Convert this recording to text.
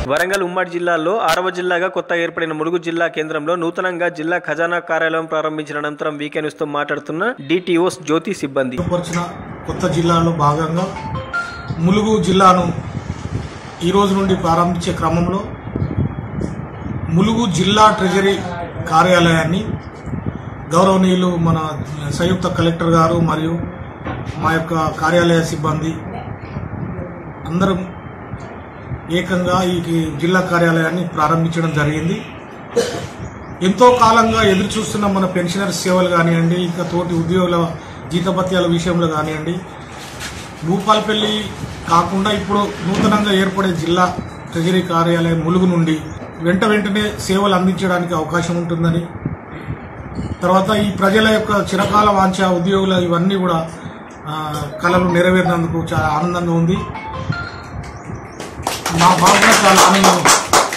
వరంగల్ ఉమ్మడి జిల్లాలో 6వ జిల్లాగా కొత్త ఏర్పడిన ములుగు జిల్లా కేంద్రంలో నూతనంగా జిల్లా ఖజానా కార్యాలయం ప్రారంభించిన అనంతరం వీకే న్యూస్ తో మాట్లాడుతున్న డిటిఓస్ జ్యోతి సిబ్బంది కొత్త జిల్లాలో భాగంగా ములుగు జిల్లాను ఈ రోజు నుండి ప్రారంభించే క్రమంలో ములుగు జిల్లా ట్రెజరీ కార్యాలయాన్ని గౌరవనీయులు మన సంయుక్త కలెక్టర్ గారు మరియు మా యొక్క కార్యాలయ సిబ్బంది అందరం ఏకంగా ఈ జిల్లా కార్యాలయాన్ని ప్రారంభించడం జరిగింది. ఎంతో కాలంగా ఎదురు చూస్తున్న మన పెన్షనర్స్ సేవలు కానివ్వండి, ఇంకా తోటి ఉద్యోగుల జీతభత్యాల విషయంలో కానివ్వండి, భూపాలపల్లి కాకుండా ఇప్పుడు నూతనంగా ఏర్పడే జిల్లా ట్రెజరీ కార్యాలయం ములుగు నుండి వెంటనే సేవలు అందించడానికి అవకాశం ఉంటుందని, తర్వాత ఈ ప్రజల యొక్క చిరకాల వాంఛ ఉద్యోగుల ఇవన్నీ కూడా కళలు నెరవేరినందుకు చాలా ఆనందంగా ఉంది. మాకు కూడా చాలా ఆనందం